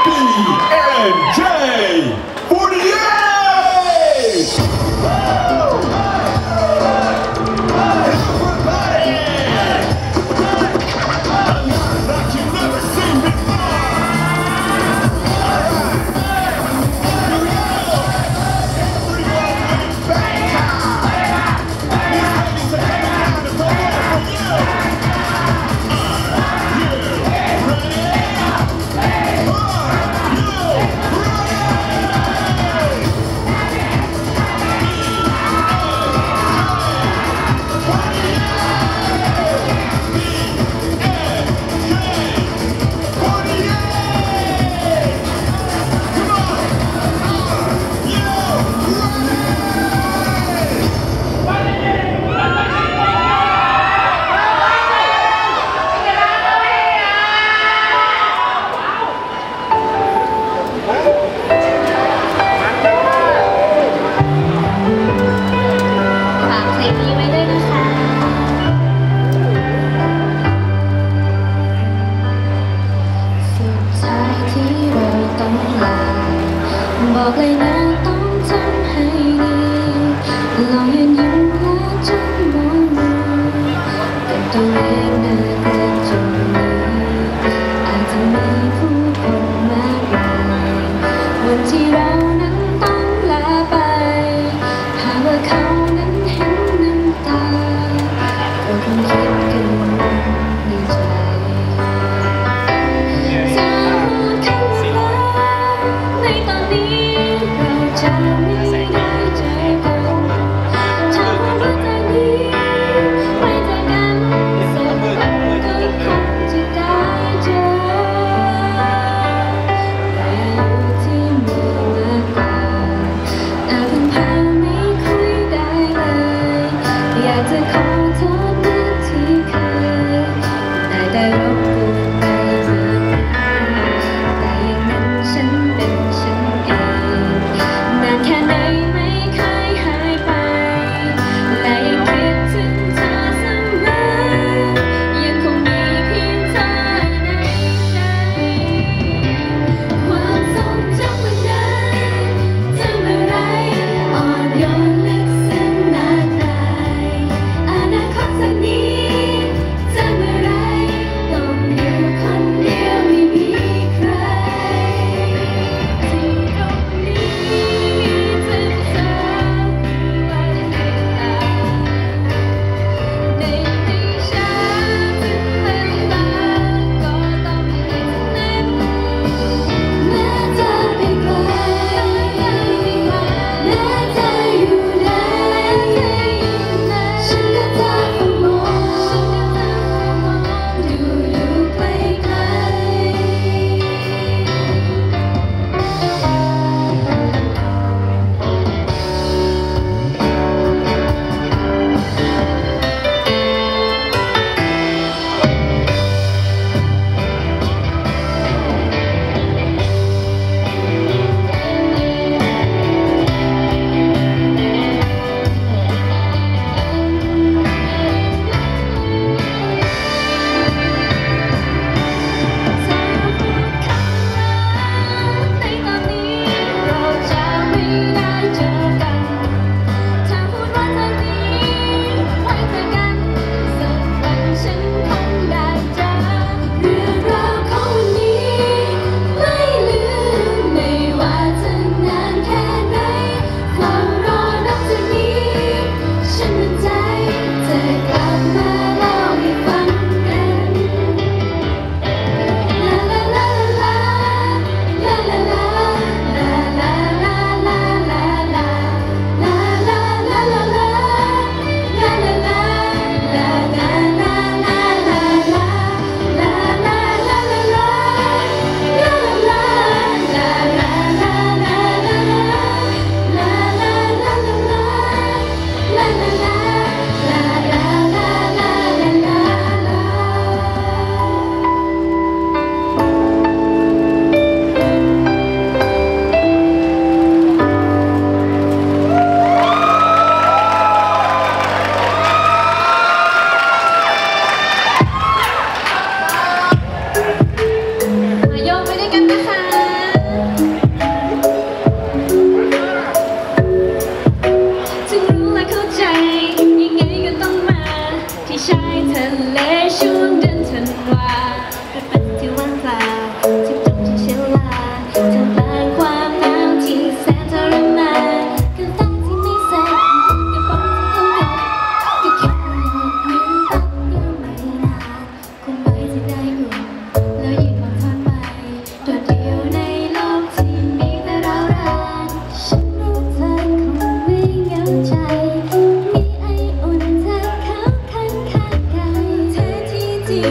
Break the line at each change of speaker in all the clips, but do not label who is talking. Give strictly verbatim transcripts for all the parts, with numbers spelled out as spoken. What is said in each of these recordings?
B N J forty-eight!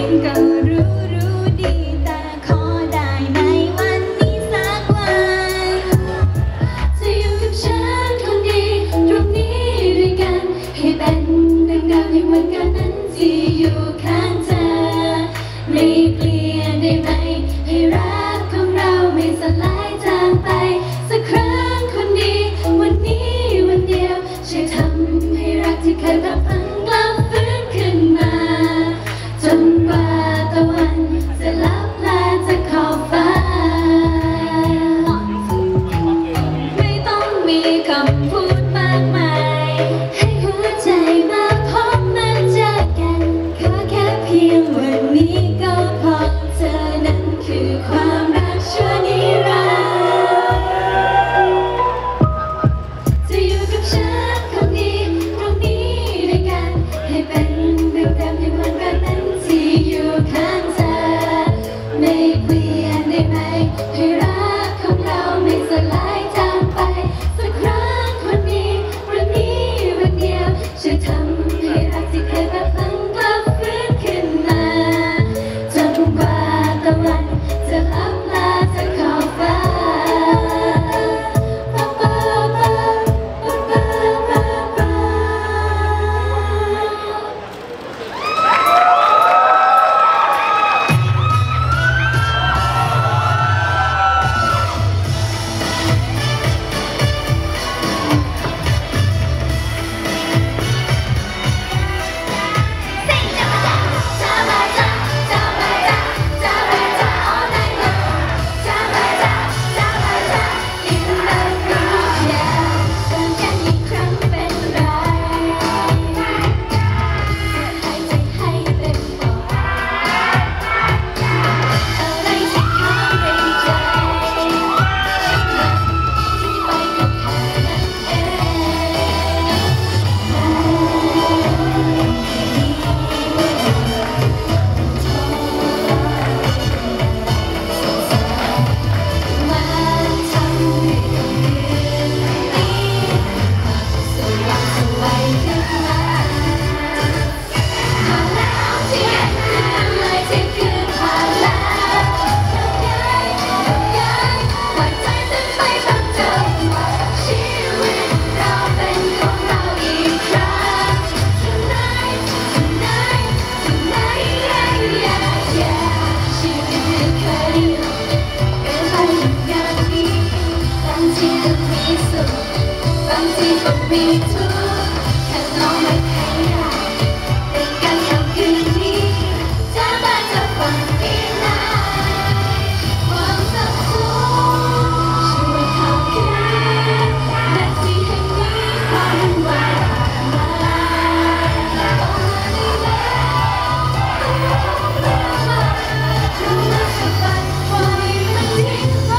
งก็รู้รู้ดีแต่ขอได้ไหมวันนี้สักวันจะอยู่กับฉันคนดีตรงนี้ด้วยกันให้เป็นดังดาวในวันกันนั้นที่อยู่ข้างเธอไม่เปลี่ยนได้ไหมให้รักของเราไม่สลายจางไปสักครั้งคนดีวันนี้วันเดียวช่วยทำให้รักที่เคยพับพังกลับฟื้นขึ้นมาจนกว่าตะวันจะลับลาจากขอบฟ้าไม่ต้องมีคำพูดมากมายให้หัวใจมาพบมาเจอกันขอแค่เพียงวันนี้ก็พอเธอนั้นคือความรักชั่วนิรันดร์จะอยู่กับฉันคนดีตรงนี้ด้วยกันให้เป็นเรื่องเดิมในวันแบบนั้นที่อยู่ข้างเธอไม่เปลี่ยนได้ไหมให้รักของเราไม่สลายจางไปสักครั้งคนดีวันนี้วันเดียวช่วยทำให้รักที่เคยแบบพังกลับฟื้นขึ้นมาจนกว่าตะวันจะลับลาจากขอบฟ้าปะปะปะปะปะปะปะบางทีก็มีทุกข์แค่น้องไม่ให้อยากเป็นกันยามคืนนี้จะมาจะฝันอีกนานความสับสนช่วยขับคืนและที่แห่งนี้ความวุ่นวายมาต้องมาดีแล้วรู้ว่าจะฝันปล่อยมันทิ้งไว้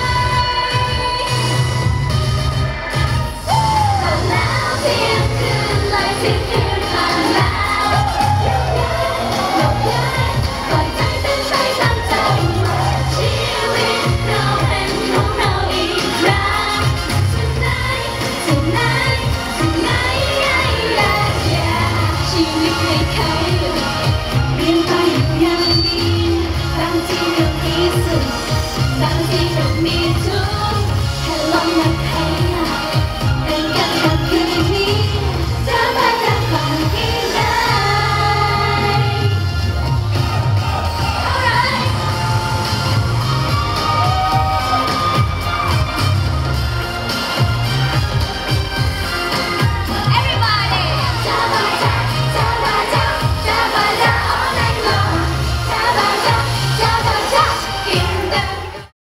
เที่ยงคืนเลยเที่ยงคืนผ่านแล้วหลบย้ายปล่อยใจเต้นไปตามใจชีวิตเราเป็นของเราอีกครั้งที่ไหนที่ไหนที่ไหนชีวิตไม่เคยหยุดเปลี่ยนไปอย่างนี้บางทีก็มีสุขบางทีก็มีทุกข์แค่ลองนับให้อยากเป็นกันยามคืนนี้จะมาจากฝันที่ไหน Everybody จะมาจากจะมาจากจะมาจาก all night long จะมาจากจะมาจากกินเดิน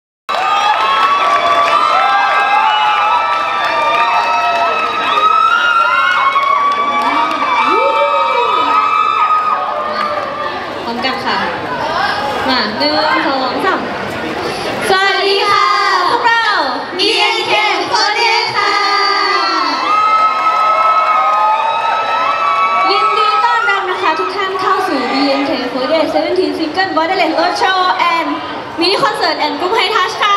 พร้อมกันค่ะ มาหนึ่งสองสามสวัสดีค่ะ พวกเรา บี เอ็น เค โฟร์ตี้เอท ค่ะ ยินดีต้อนรับนะคะทุกท่านเข้าสู่ บี เอ็น เค โฟร์ตี้เอท seventeen Single Borderland Road Show and Mini Concert and Group High Touch ค่ะ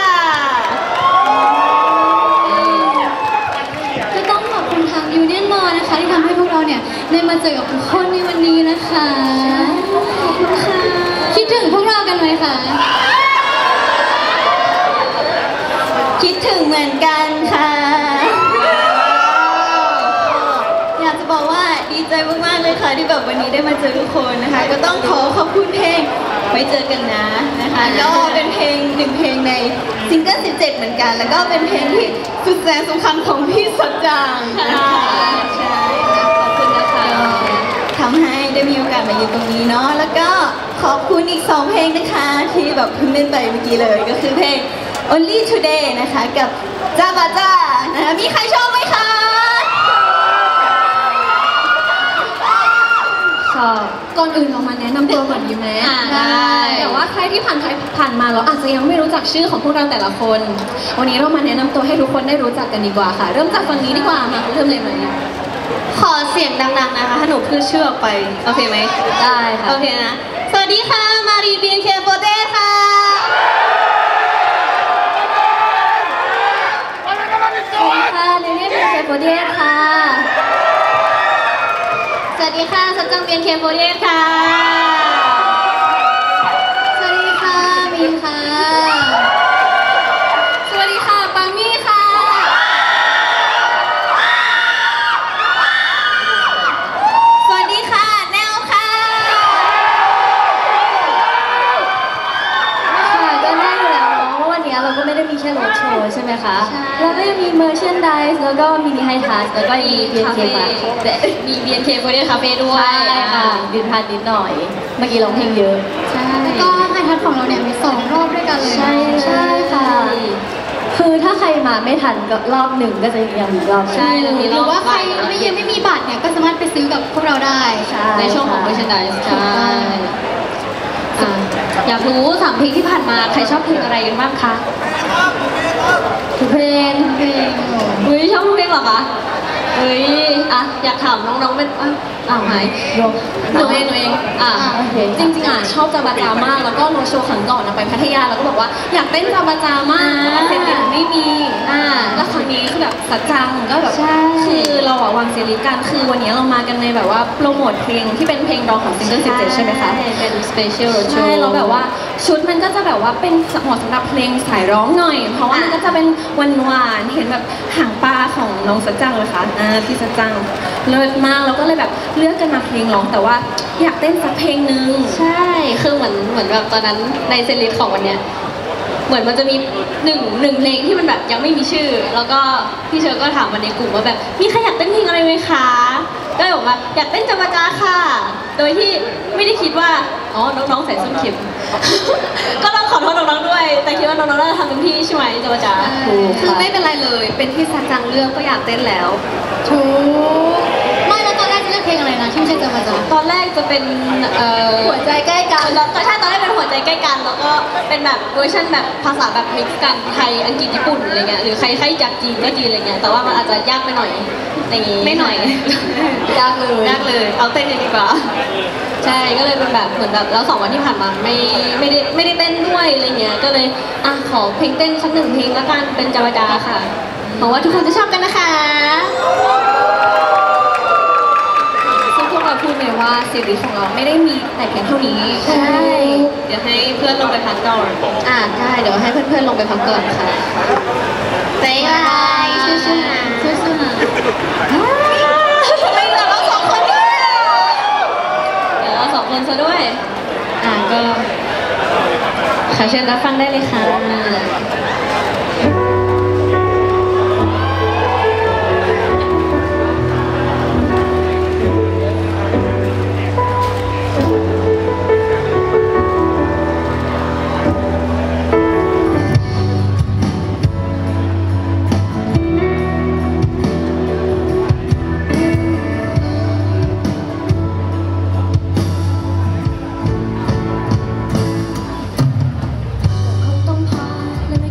ก็ต้องขอบคุณทาง Union Mall นะคะที่ทำให้พวกเราเนี่ยได้มาเจอกับทุกคนในวันนี้นะคะ ขอบคุณที่แบบวันนี้ได้มาเจอทุกคนนะคะ ก็ต้องขอขอบคุณเพลงไว้เจอกันนะนะคะก็เป็นเพลงหนึ่งเพลงในซิงเกิลสิบเจ็ดเหมือนกัน แล้วก็เป็นเพลงที่สุดแสนสำคัญของพี่สัจจังนะคะใช่ขอบคุณนะคะทำให้ได้มีโอกาสมาอยู่ตรงนี้เนาะแล้วก็ขอบคุณอีกสองเพลงนะคะที่แบบเพิ่งเล่นไปเมื่อกี้เลยก็คือเพลง Only Today นะคะกับจ้าบาจ้านะคะมีใครชอบไหมคะชอบก่อนอื่นเรามาแนะนำตัวก่อนดีไหมได้แต่ว่าใครที่ผ่านผ่านมาเราอาจจะยังไม่รู้จักชื่อของพวกเราแต่ละคนวันนี้เรามาแนะนำตัวให้ทุกคนได้รู้จักกันดีกว่าค่ะเริ่มจากฝั่งนี้ดีกว่ามาเริ่มเลยไหมขอเสียงดังๆนะคะถ้าหนูพูดชื่อออกไปโอเคไหมได้ค่ะโอเคนะสวัสดีค่ะมารีบี เอ็น เค โฟร์ตี้ค่ะค่ะเนเน่ บี เอ็น เค โฟร์ตี้ค่ะสวัสดีค่ะสัจจัง บี เอ็น เค โฟร์ตี้ค่ะสวัสดีค่ะมีนค่ะสวัสดีค่ะปามี่ค่ะสวัสดีค่ะแนวค่ะค่ะก็แน่อยู่แล้วเนาะว่าวันนี้เราก็ไม่ได้มีแค่รถโชว์ใช่ไหมคะเราก็ยังมีเมอร์เชนไดส์แล้วก็มินิไฮทัสแล้วก็มี บี เอ็น เค มี บี เอ็น เค โฟร์ตี้คาเฟ่ด้วยใช่ค่ะดินพันนิดหน่อยเมื่อกี้ร้องเพลงเยอะใช่แล้วก็ไฮทัสของเราเนี่ยมีสองรอบด้วยกันเลยใช่ใช่ค่ะคือถ้าใครมาไม่ทันก็รอบหนึ่งก็จะยังมีรอบใช่หรือว่าใครไม่ยังไม่มีบัตรเนี่ยก็สามารถไปซื้อกับพวกเราได้ในช่วงของ merchandise ใช่อยากรู้สามเพลงที่ผ่านมาใครชอบเพลงอะไรกันบ้างคะทุกเพลงเพลงอุ้ยชอบทุกเพลงเหรอคะเฮ้ยอ่ะอยากถามน้องๆเป็นอ่ะอ้าวหายหนูเองหนูเองอ่ะจริงๆอ่ะชอบจาบาจามากแล้วก็โรโชว์ครั้งก่อนนะไปพัทยาแล้วก็บอกว่าอยากเต้นจาบาจามากแต่เซนไม่มีอ่าแล้วครั้งนี้คือแบบสัจจังก็แบบคือเราอ่ะวางเซรีกันคือวันนี้เรามากันในแบบว่าโปรโมทเพลงที่เป็นเพลงรองของซิงเกิลสิบเจ็ดใช่ไหมคะเป็นสเปเชียลโรโชว์ใช่แล้วแบบว่าชุดมันก็จะแบบว่าเป็นเหมาะสำหรับเพลงสายร้องหน่อยเพราะว่ามันก็จะเป็นหวานๆเห็นแบบหางปลาของน้องสัจจังเลยค่ะอ่าพี่สัจจังเลิศมากแล้วก็เลยแบบเลือกกันมาเพลงร้องแต่ว่าอยากเต้นสักเพลงนึงใช่คือเหมือนเหมือนแบบตอนนั้นในเซลิสของวันเนี้ยเหมือนมันจะมีหนึ่งหนึ่งเพลงที่มันแบบยังไม่มีชื่อแล้วก็พี่เชอร์ก็ถามมาในกลุ่มว่าแบบมีใครอยากเต้นเพลงอะไรไหมคะก็เลยบอกว่าอยากเต้นจาบาจาค่ะโดยที่ไม่ได้คิดว่าอ๋อน้องๆใส่ส้นเข็ม ก็ต้องขอโทษน้องๆด้วยแต่คิดว่าน้องๆน่าจะทำเต็มที่ใช่ไหมจาบาจาคือไม่เป็นไรเลยเป็นที่สัจจังเลือกก็อยากเต้นแล้วถูกไม่แล้วตอนแรกจะเลือกเพลงอะไรนะที่ไม่ใช่จาบาจาตอนแรกจะเป็นหัวใจใกล้กันแล้วใช่ตอนแรกเป็นหัวใจใกล้กันแล้วก็เป็นแบบเวอร์ชันแบบภาษาแบบมิกซ์กันไทยอังกฤษญี่ปุ่นอะไรเงี้ยหรือใครใครจากจีนก็จีนอะไรเงี้ยแต่ว่ามันอาจจะยากไปหน่อยในไม่หน่อยยากเลยยากเลยเอาเต้นดีกว่าใช่ก็เลยเป็นแบบเหมือนแบบแล้วสองวันที่ผ่านมาไม่ไม่ได้ไม่ได้เต้นด้วยอะไรเงี้ยก็เลยอ่ะขอเพลงเต้นสักหนึ่งเพลงละกันเป็นจาบาจาค่ะหวังว่าทุกคนจะชอบกันนะคะซึ่งพวกเราพูดเลยว่าซีรีส์ของเราไม่ได้มีแต่เพียงเท่านี้ใช่เดี๋ยวให้เพื่อนลงไปพักก่อนอ่าได้เดี๋ยวให้เพื่อนๆลงไปพักก่อนค่ะบ๊ายบายสู้ๆนะสู้ๆนะไม่เหลือเราสองคนด้วยเดี๋ยวเราสองคนซะด้วยอ่าก็ขอเชิญรับฟังได้เลยค่ะต้องพาและไม่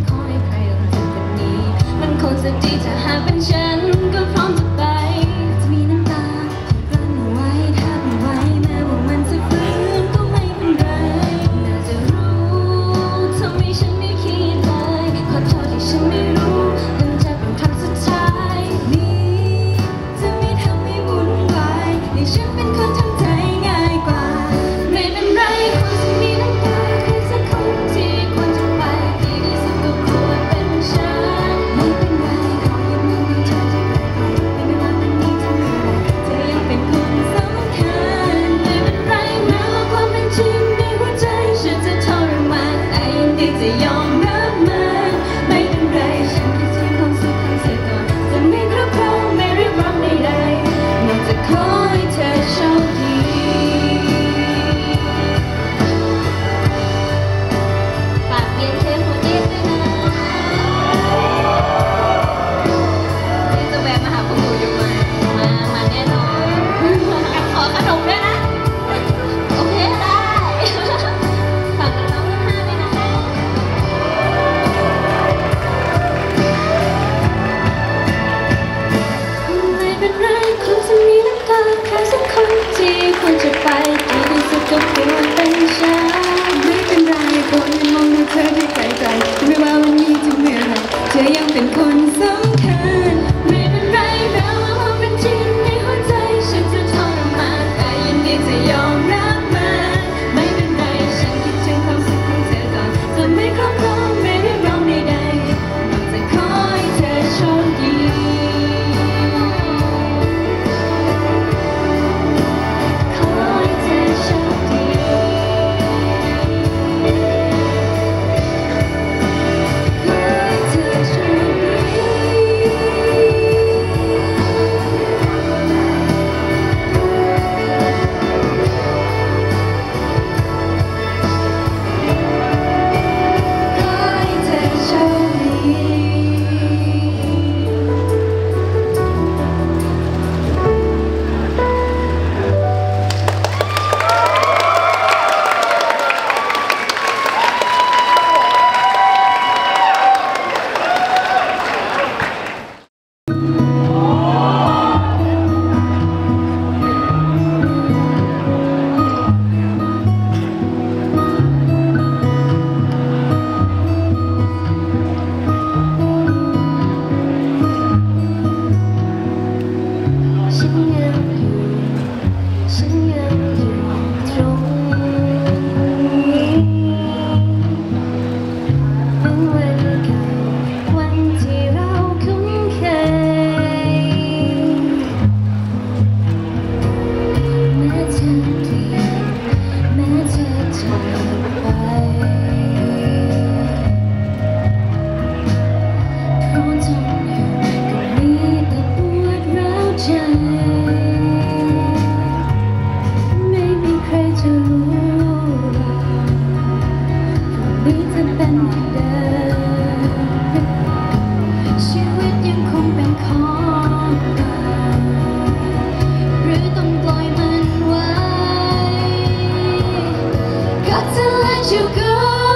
you go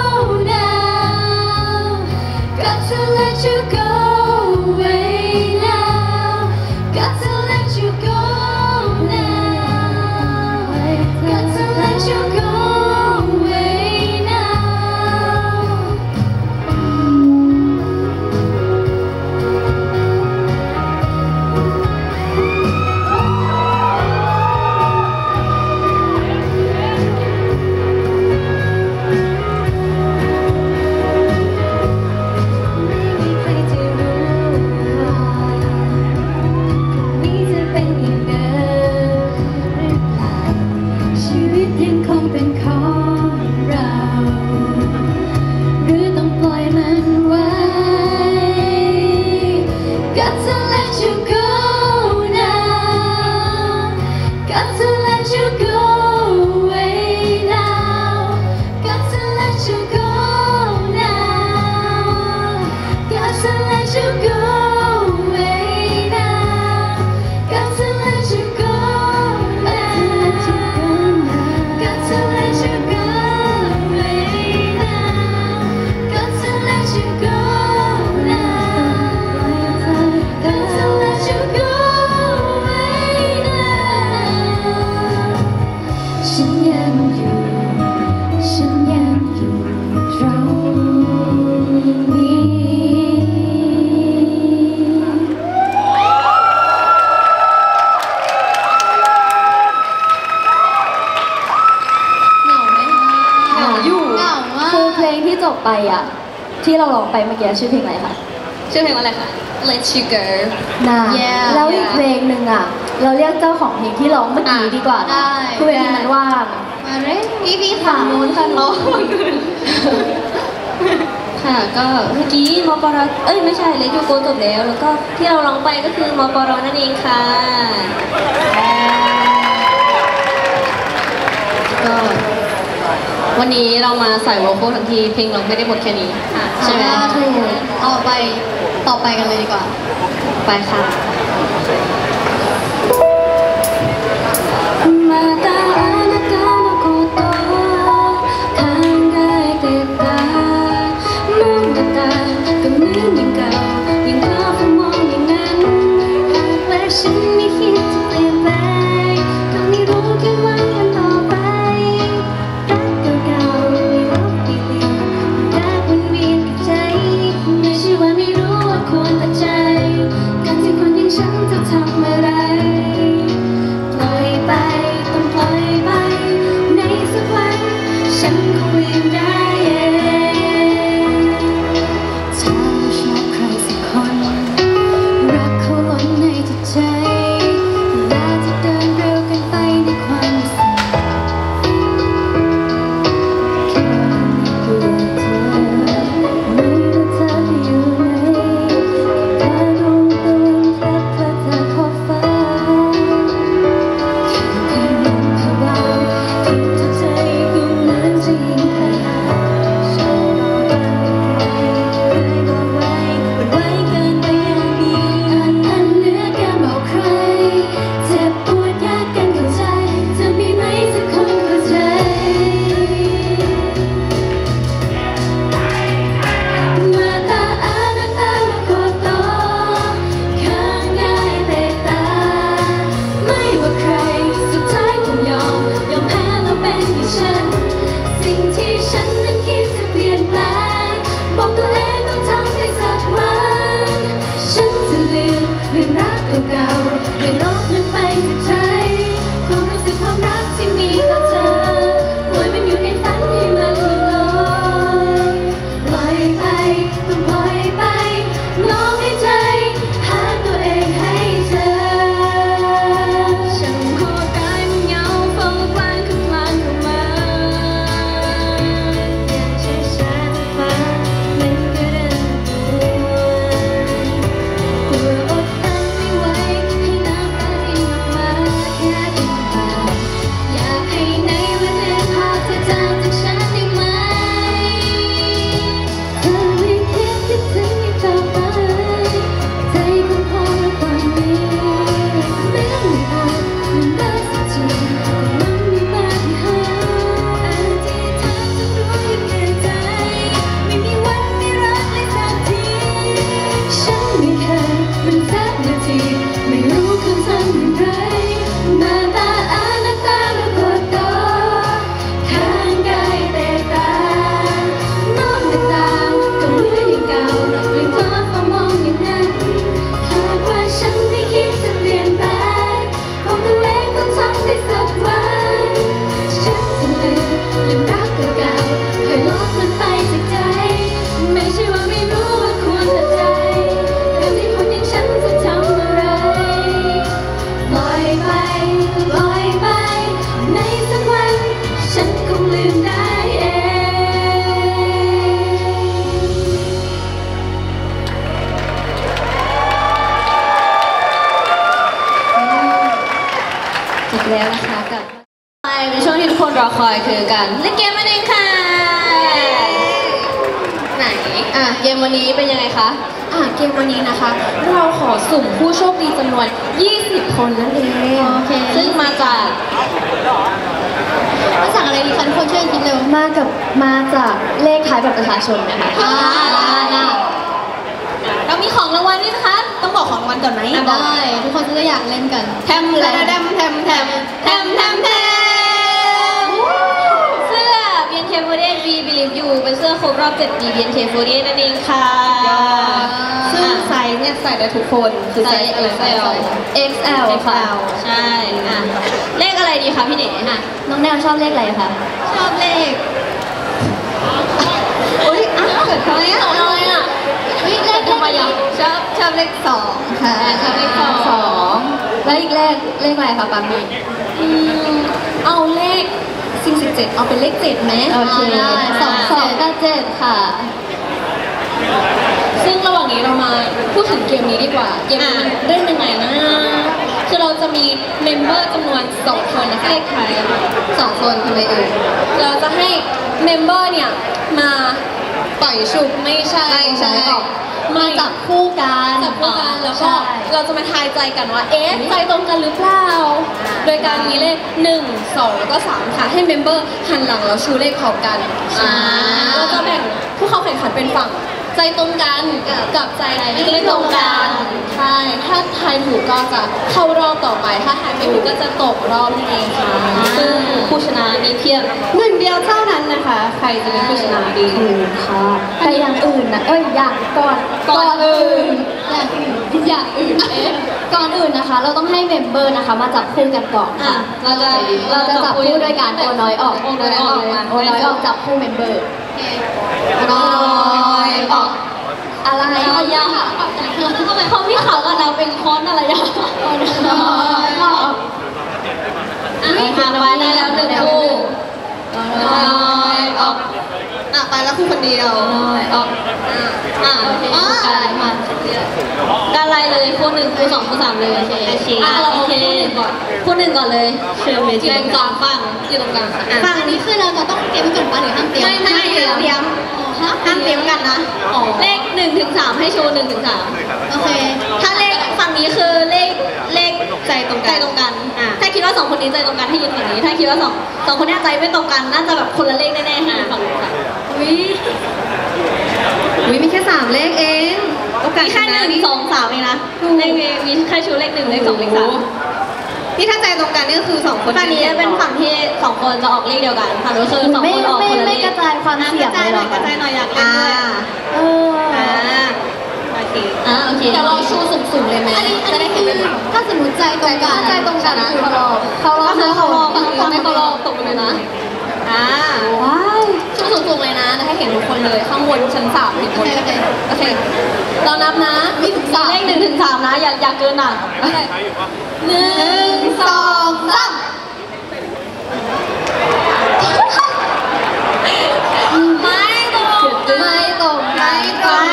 now. Got to let you go away now. Got to let you go now. Got to let you go away now.
จบไปอ่ะที่เราร้องไปเมื่อกี้ชื่อเพลงอะไรคะ
ชื่อเพลงว่าอะไรคะ Let You Go
นะแล้วอีกเพลงหนึ่งอ่ะเราเรียกเจ้าของเพลงที่ร้องเมื่อกี้ดีกว่าได้คือเพลงนั้นว่าง
มาเลยพี่พี่ฝั่งนู้นค่ะน้องค่ะก็เมื่อกี้มปรเอ้ยไม่ใช่Let You Goจบแล้วแล้วก็ที่เราร้องไปก็คือมปรนั่นเองค่ะก็วันนี้เรามาใส่โวคอลทั้งทีเพลงเราไม่ได้หมดแค่นี้ใช่ไหมถูกต่อไปต่อไปกันเลยดีกว่าไปค่ะมาตาあなたのこと考えてたมองตาตาก็เหมือนอย่างเก่ายังเธอคงมองอย่างนั้นและฉันไม่คิดจะเปลี่ยนแปลงก็ไม่รู้แค่ว่าวันต่อไปควรตัดใจการที่คนอย่างฉันจะทำอะไรปล่อยไปต้องปล่อยไปในสักวันฉันคงลืมได้เองถ้าชอบใครสักคนรักเขาล้นในจิตใจและจะเดินเร็วกันไปในความรู้สึกแค่ไม่กลัวเธอไม่รู้เธออยู่เ
คอยคือการเล่นเกมนั่นเองค่ะไหนอ่ะเกมวันนี้เป็นยังไงคะอ่ะเกมวันนี้นะคะเราขอสุ่มผู้โชคดีจำนวนยี่สิบคนนั่นเองโอเคซึ่งมาจากมาจากอะไรดีคะทุกคนช่วยคิดเร็วมากับมาจากเลขท้ายบัตรประชาชนนะคะอ่าเรามีของรางวัลนี่นะคะต้องบอกของรางวัลก่อนไหมได้ทุกคนจะได้อยากเล่นกันแทมแทมแทมแทมแทมแทมแทมแทมเสื้อ บี เอ็น เค สี่สิบแปด We Believe You เป็นเสื้อครบรอบเจ็ดปี บี เอ็น เค สี่สิบแปดนั่นเองค่ะซึ่งไซส์เนี่ยใส่ได้ทุกคนคือไซส์ เอ็กซ์ แอล เอ็กซ์ แอล ค่ะใช่อ่ะเลขอะไรดีคะพี่เก๋อ่ะน้องแนวชอบเลขอะไรคะชอบเลขอุ้ยอ่ะเกิดทำไมอ่ะทำไมอ่ะเลขทำไมอ่ะชอบชอบเลขสองค่ะชอบเลขสองสองแล้วอีกเลขเลขอะไรคะปามี่เอาเลขสี่สิบเจ็ดเอาเป็นเลขเจ็ดไหมโอเคสองสองกับเจ็ดค่ะซึ่งระหว่างนี้เรามาพูดถึงเกมนี้ดีกว่าเกมนี้มันเล่นยังไงนะคือเราจะมีเมมเบอร์จำนวนสองคนนะคะเลขใครสองคนทำไมเอ่ยเราจะให้เมมเบอร์เนี่ยมาต่อยฉุบไม่ใช่ใช่มาจับคู่กันจับคู่กันแล้วก็เราจะมาทายใจกันว่าเอ๊ะใจตรงกันหรือเปล่าโดยการมีเลขหนึ่ง สองแล้วก็สามค่ะให้เมมเบอร์หันหลังแล้วชูเลขพร้อมกันเราจะแบ่งผู้เข้าแข่งขันเป็นฝั่งใจตรงกันกับใจไม่ตรงกันใช่ถ้าทายถูกก็จะเข้ารอบต่อไปถ้าทายไม่ถูกก็จะตกรอบนั่นเองค่ะซึ่งผู้ชนะมีเพียงหนึ่งเดียวเท่านั้นนะคะใครจะเป็นผู้ชนะดีค่ะแต่อย่างอื่นนะเอ้ยอย่างก่อนก่อนอื่นอย่างอื่นอย่างอื่นเอ๊ะก่อนอื่นนะคะเราต้องให้เมมเบอร์นะคะมาจับคู่กันก่อนค่ะเราจะเราจะจับคู่โดยการโอนน้อยออกโอนน้อยออกโอนน้อยออกจับคู่เมมเบอร์น้อยออกอะไรยากทำไมเขาพี่เขากับเราเป็นคอนอะไรยากน้อยออกทำไปได้แล้วหนึ่งคู่น้อยออกอ่ะไปแล้วคู่คนเดียวน้อยออกอ่ะอ่ะการมาการไล่เลยคู่หนึ่งคู่สองคู่สามเลยโอเคอ่ะเราโอเคก่อนคู่หนึ่งก่อนเลยเชิญเมจิกองฝั่งอยู่ตรงกลางฝั่งนี้คือเราจะต้องเตรียมก่อนป่ะหรือห้ามเตรียมไม่ไม่เตรียมเตรียมห้ามเตรียมกันนะเลขหนึ่งถึงสามให้โชว์หนึ่งถึงสามโอเคถ้าเลขฝั่งนี้คือเลขเลขใจตรงกันใจตรงกันถ้าคิดว่าสองคนนี้ใจตรงกันให้ยืนฝั่งนี้ถ้าคิดว่าสองสองคนนี้ใจไม่ตรงกันน่าจะแบบคนละเลขแน่ๆให้ยืนฝั่งนี้ค่ะวิวิมีแค่สามเลขเองมีแค่หนึ่งสองสามเองนะเลขมีแค่ชูเลขหนึ่งเลขสองเลขสามที่ถ้าใจตรงกันนี่ก็คือสองคนฝั่งนี้เป็นฝั่งที่สองคนจะออกเลขเดียวกันฝั่งนู้นคือสองคนออกคนละเลขไม่กระจายความเสี่ยงเลยหรอกระจายหน่อยอยากเล่นด้วยเอออ่าโอเคอ่าโอเคเดี๋ยวเราชูสุ่มๆเลยไหมจะได้เห็นถ้าสมมติใจตรงกันใจตรงกันนะเขารอเขารอเขารอฝั่งนี้ไม่เขารอตกเลยนะอ่าว้ายชูสูงๆเลยนะจะให้เห็นทุกคนเลยข้างบนชั้นสามเห็นคนโอเคโอเคเรานับนะมีถึงสามเลขหนึ่งถึงสามนะอย่าอย่าเกินอ่ะหนึ่งสองสามไม่ตรงไม่ตรงไม่ตรง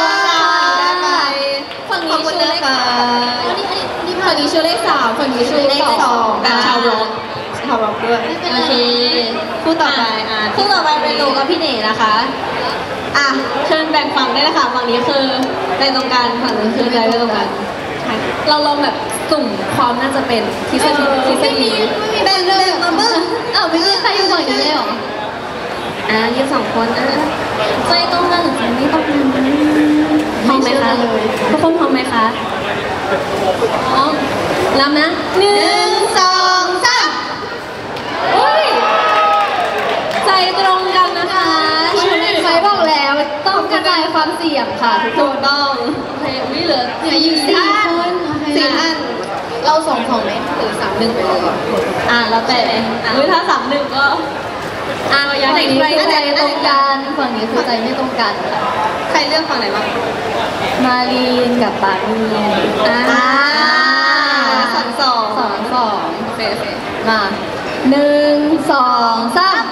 ฝั่งนี้ชูเลขฝั่งนี้ชูเลขสามฝั่งนี้ชูเลขสองแบบชาวร็อกชาวร็อกด้วยโอเคคู่ต่อไปอ่ะคู่ต่อไปเป็นหนูกับพี่เน่นะคะอ่ะเชิญแบ่งฝั่งได้เลยค่ะฝั่งนี้คือใจตรงกันฝั่งนี้คือใจไม่ตรงกันเราลองแบบสุ่มความน่าจะเป็นทฤษฎีทฤษฎีแบ่งเลยมาเบิ้งอ้าวไม่มีใครอยู่ฝั่งนี้เลยหรออ่ะยืนสองคนอ่ะใจตรงกันหรือใจไม่ตรงกันพร้อมไหมคะทุกคนพร้อมไหมคะพร้อมรับนะหนึ่งสองสามใจตรงกันนะคะใครบอกแล้วต้องกระจายความเสี่ยงค่ะทุกคนต้องโอเควิเหลือเหลืออยู่สี่คนสี่อันเราส่งของไหมหรือสามหนึ่งไปเลยอ่าแล้วแต่หรือถ้าสามหนึ่งก็อ่าเรายังฝั่งนี้คือใจตรงกันฝั่งนี้คือใจไม่ตรงกันค่ะใครเลือกฝั่งไหนบ้างมาลีนกับปามีอ่าสองสองสองสองโอเคโอเคมาหนึ่งสองสาม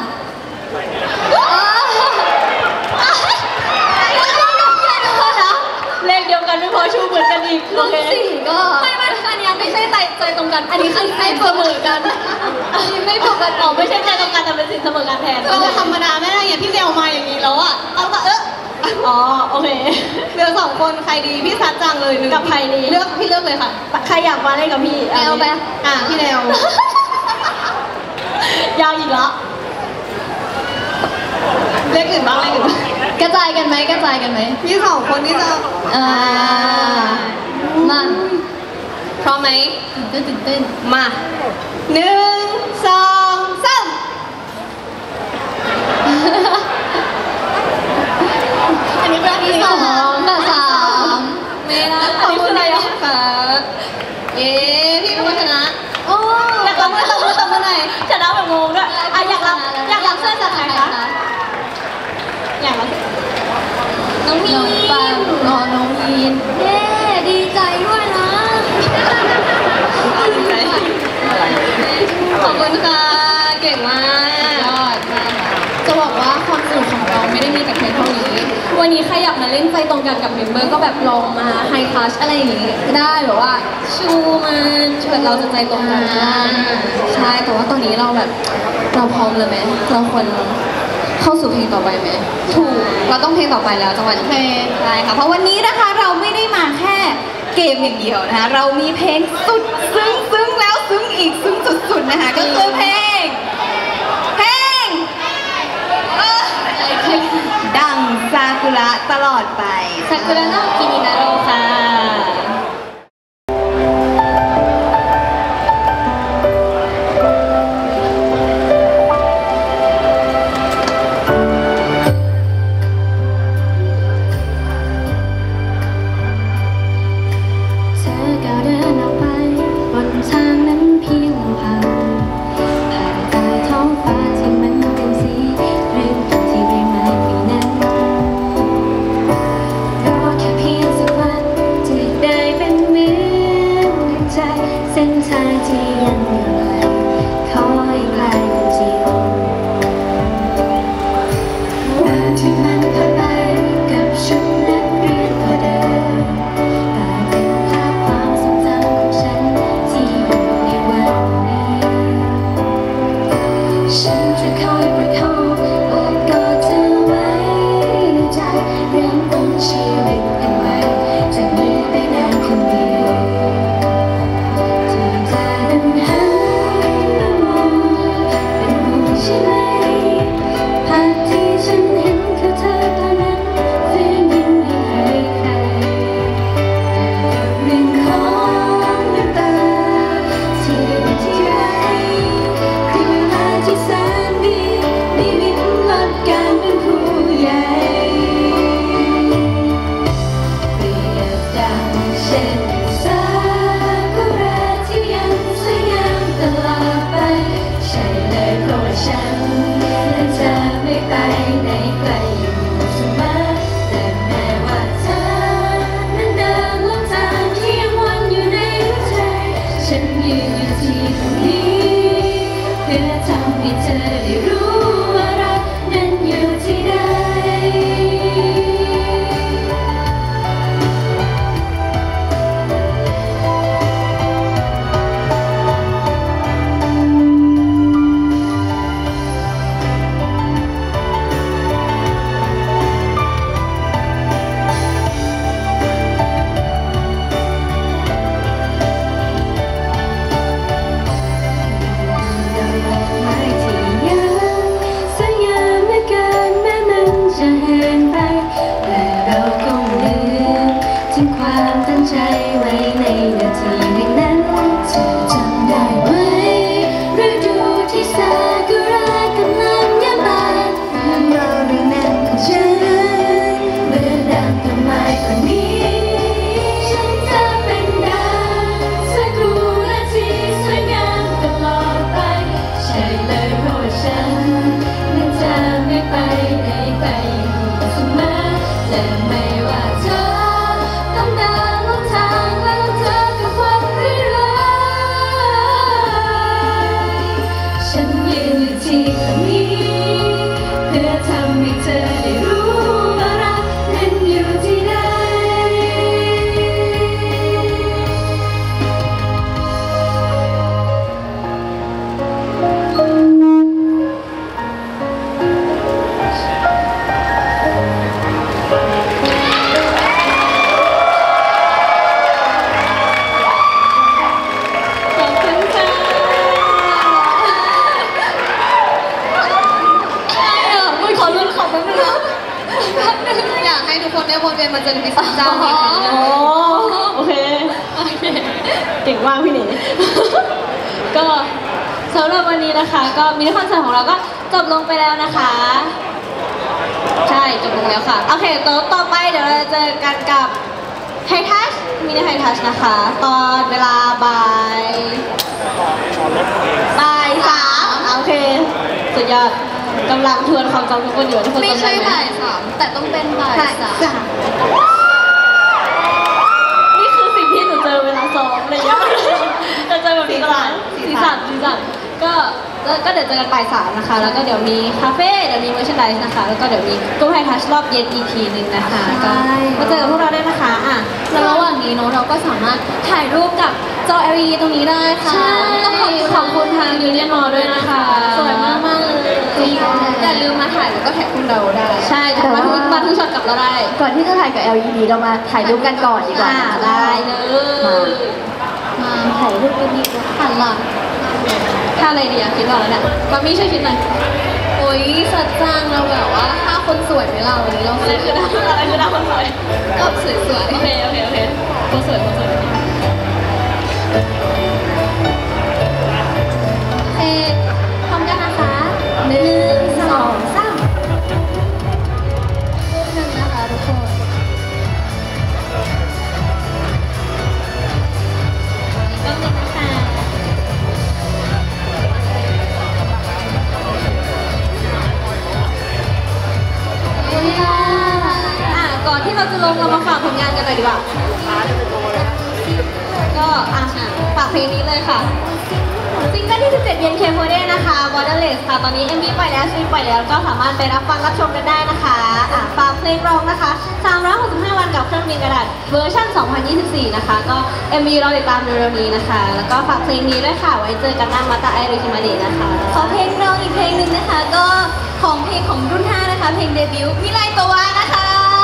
เลขเดียวกันไม่พอชูเหมือนกันอีกโอเคสี่ก็ไม่ไม่อันนี้ไม่ใช่ใจใจตรงกัน อันนี้คือไม่เสมอกันอันนี้ไม่ปกติอ๋อไม่ใช่ใจตรงกันแต่เป็นสิ่งเสมอกันแทนเราธรรมดาไม่ได้อย่างพี่เดวมาอย่างนี้แล้วอะเอาละเอออ๋อโอเคเหลือสองคนใครดีพี่ซัดจังเลยหนึ่งกับใครดีเลือกพี่เลือกเลยค่ะใครอยากมาเล่นกับพี่เดวไปอ่ะพี่เดวยาวอีกแล้วเล่นอื่นบ้างเล่นอื่นกระจายกันไหมกระจายกันไหมพี่สองคนที่จะอ่ามาพร้อมไหมตื่นเต้นตื่นเต้นมาหนึ่งสองสามอันนี้เป็นที่สองกับสามไม่ได้ขอบคุณอะไรอ่ะคะเอ๊พี่เป็นคนชนะโอ้อยากรับมือตบมือตบมือหน่อยชนะแบบงงด้วยอ่ะอยากรับอยากรับเสื้อจากไหนคะอยากรับน้องมีนอ๋อน้องมีนเย้ดีใจด้วยนะดีใจขอบคุณค่ะเก่งมากยอดมากจะบอกว่าความสนุกของเราไม่ได้มีแต่เพียงเท่านี้วันนี้ใครอยากมาเล่นใจตรงกันกับเมมเบอร์ก็แบบลองมาไฮทัชอะไรอย่างงี้ก็ได้แบบว่าชูมันชวนเราจะใจตรงกันใช่แต่ว่าตอนนี้เราแบบเราพร้อมเลยไหมเราควรเข้าสู่เพลงต่อไปไหมถูกเราต้องเพลงต่อไปแล้วจังหวะนี้ใช่ค่ะเพราะวันนี้นะคะเราไม่ได้มาแค่เกมอย่างเดียวนะคะเรามีเพลงสุดซึ้งซึ้งแล้วซึ้งอีกซึ้งสุดๆนะคะก็คือเพลงเพลงดังซากุระตลอดไปซากุระโนคิมินาโรค่ะเส้นทางที่ยังอยู่ไกลขอให้ไกลเป็นจริงวันที่มันผ่านไปกับชุดนักเรียนก็เดิมกลายเป็นภาพความทรงจำของฉันที่อยู่ในวันนี้ฉันจะคอยประคองโอบกอดเธอไว้ในใจเริ่มต้นชีวิตกันใหม่จากนี้ไปนานคนเดียวใช่ไหมภาพที่ฉันเห็นคือเธอตอนนั้นฟื้นยิ้มให้ใครเรื่องของน้ำตาที่อยู่ที่ไรคือเวลาที่แสนดีนิมิตลดการเป็นผู้ใหญ่เปรียบดังเช่นซากุระที่ยังสวยงามตลอดไปใช่เลยเพราะว่าฉันนั้นจะไม่ไปไหนไกลอยู่เสมอแต่แม้ว่าเธอนั้นเดินลงทางที่ยังวนอยู่ในหัวใจฉันยืนอยู่ที่ตรงนี้เพื่อทำให้เธอได้รู้ว่ารักนั้นอยู่ที่ใดความตั้งใจไว้ในนาทีนั้นเธอจำได้ไหมฤดูที่ซากุระกำลังยับบานเรื่องราวเรื่องนั้นของฉันเมื่อดังต้นไม้ต้นนี้ฉันจะเป็นดังซากุระที่สวยงามตลอดไปใช่เลยเพราะว่าฉันนั้นจะไม่ไปไหนไกลอยู่เสมอแต่ไม่ว่าเธอต้องเดินลงทางแล้วเจอกับวันร้ายฉันยืนอยู่ที่ตรงนี้เพื่อทำให้เธอได้รู้ว่ารักนั้นอยู่ที่ใดคนได้วนเวียนมาเจอพี่สันเจ้าอีกครั้งหนึ่ง
โอเค
โอเค
เก่งมากพี่หนิ ก็สำหรับวันนี้นะคะ ก็มินิคอนเสิร์ตของเราก็จบลงไปแล้วนะคะ ใช่จบลงแล้วค่ะ โอเคต่อต่อไปเดี๋ยวเราจะเจอกันกับไฮทัชมินิไฮทัชนะคะ ตอนเวลาบ่ายบ่ายสามโอเค สุดยอดกำลังทวนความจำทุกคนอยู่ทุกคน
ไม่
จำ
ใช่
ได้ไหม
บ่ายสามแต่ต้องเป็นบ่าย
บ่าย
สาม
สามนี่คือสิ่งที่หนูเจอเวลาซ้อมอะไรอย่างเงี้ยจะเจอแบบนี้ตลอดสีสันสีสันก็ก็ก็เดี๋ยวเจอกันบ่ายสามนะคะ แล้วก็เดี๋ยวมีคาเฟ่เดี๋ยวมีเมอร์ชนไดส์นะคะ แล้วก็เดี๋ยวมีกู้ภัยทัชรอบเย็นอีกทีหนึ่งนะคะก็มาเจอกับพวกเราได้นะคะอ่ะ
แล้วระหว่างนี้เนาะเราก็สามารถถ่ายรูปกับจอ แอล อี ดี ตรงนี้ได้ค่ะ
ใช่
ต้องขอบคุณ
ขอบคุณทางยูเนียนมอด้วยนะคะ
สวยมากมากๆเลยอย่าลืมมาถ่ายแล้วก็แท็กคุณเราได้
ใช่แต่มาทุกมาทุกช็อตกับเราได้
ก่อนที่จะถ่ายกับ แอล อี ดี เรามาถ่ายรูปกันก่อนดีกว่า
อ่าได้เลย
มาถ่ายรูปกันดีกว่าหันหลัง
ถ้าอะไรดีอะคิดว่าแล้วเนี่ยมามี่ช่วยคิดหน่อย
โอ้ยสัจจังเราแบบว่าถ้าคนสวยไหมเราวันนี้เรา
อะไรคือดาวอะไรคือดาวคนสวย
ก็สวยสวย
โอเคโอเคโอเคคนสวยคนสวย
โอเคพร้อมกันนะคะหนึ่งสองสามรูปหนึ่งนะคะทุกคนก็หนึ่งนะคะ
อ่ะก่อนที่เราจะลงเรามาฝากผลงานกันหน่อยดีกว่า ก็อ่ะฝากเพลงนี้เลยค่ะ ซิงเกิลที่ สิบเจ็ด บี เอ็น เค โฟร์ Day นะคะ Borderless ค่ะ ตอนนี้ เอ็ม วี ปล่อยแล้วซีรีส์ปล่อยแล้ว ก็สามารถไปรับฟังรับชมกันได้นะคะอ่ะฝากเพลงร้องนะคะสามร้อยหกสิบห้าวันกับเครื่องบินกระดาษเวอร์ชันสองพันยี่สิบสี่ นะคะ ก็ เอ็ม วี รอติดตามเร็วๆนี้นะคะ แล้วก็ฝากเพลงนี้ด้วยค่ะ ไว้เจอกันหน้ามาตาไอริคิมาเดะนะคะ
ขอเพลงร้องอีกเพลงหนึ่งนะคะ ก็ของเพลงของรุ่นห้านะคะ เพลงเดบิวต์วิไลตัววานะคะ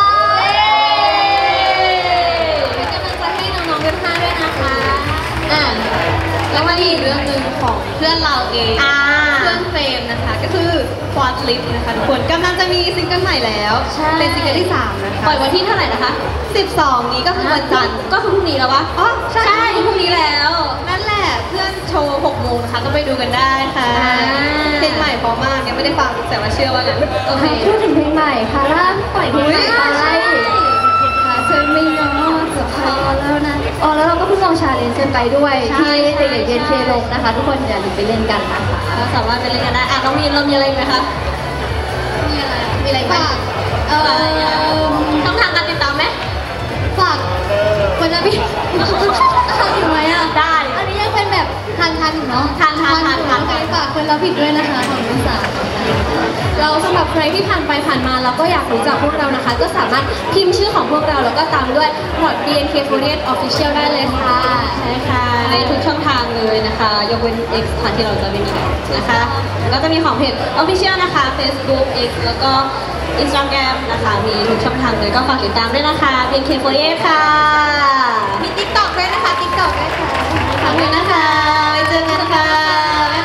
เป็นกำลังใจให้น้องๆรุ่นห้าด้วยนะคะ
อ่ะ
แล้วมาอีกเรื่องหนึ่งของเพื่อนเราเอง
อ่า
เพื่อนเฟรมนะคะ ก็คือควอดลิฟนะคะทุกคนกำลังจะมีซิงเกิลใหม่แล้ว
ใช่
เป็นซิงเกิลที่สามนะคะ
ปล่อยวันที่เท่าไหร่นะคะ
สิบสองนี้ก็คือวันจันทร์
ก็คือพรุ่งนี้แล้วปะ
อ๋อใช่
ใช่พรุ่งนี้แล้ว
นั่นแหละเพื่อนโชว์หกโมงนะคะก็ไปดูกันได้ค่ะ
อ่า
เพลงใหม่เพราะมากยังไม่ได้ฟังแต่ว่าเชื่อว่างั้น
โอเค
พูดถึงเพลงใหม่คาร่าปล่อยเพลงใหม่ไป
ใช่
เธอไม่ยอมจะพอแล้วนะอ๋อแล้วเราก็เพิ่งลงชาเลนจ์กันไปด้วย
ใช่
ที่เด็กๆเย็นเคลงนะคะ ทุกคนอย่าลืมไปเล่นกันนะคะ
เราสามารถไปเล่นกันได้อ่ะน้องมีนเรามีอะไรอีกไหมคะ
มีอะไรมีอะไรบ้างเออ
ต้องทางการติดตามไหม
ฝากวันนี้ทันอยู่ไหมอ่ะ
ได้
อันนี้ยังเป็นแบบทันทันอยู่เนาะ
ทันทันทันทัน
โอเคฝากคนเราผิดด้วยนะคะของรุ่นสามเราสำหรับใครที่ผ่านไปผ่านมาแล้วก็อยากรู้จักพวกเรานะคะ ก็สามารถพิมพ์ชื่อของพวกเราแล้วก็ตามด้วย บี เอ็น เค โฟร์ Day Official ได้เลยค่ะ
ใช่ค่ะ ในทุกช่องทางเลยนะคะ ยกเว้น X ค่ะที่เราจะไม่มีกันนะคะแล้วก็จะมีของเพจ Official นะคะ Facebook X แล้วก็ Instagram นะคะ มีทุกช่องทางเลยก็ฝากติดตามด้วยนะคะ บี เอ็น เค โฟร์ Day ค่ะ
มี TikTok ด้วยนะคะ TikTok ด้วยค่ะ
ขอบคุณนะคะไว้เจอกันค่ะ บ๊าย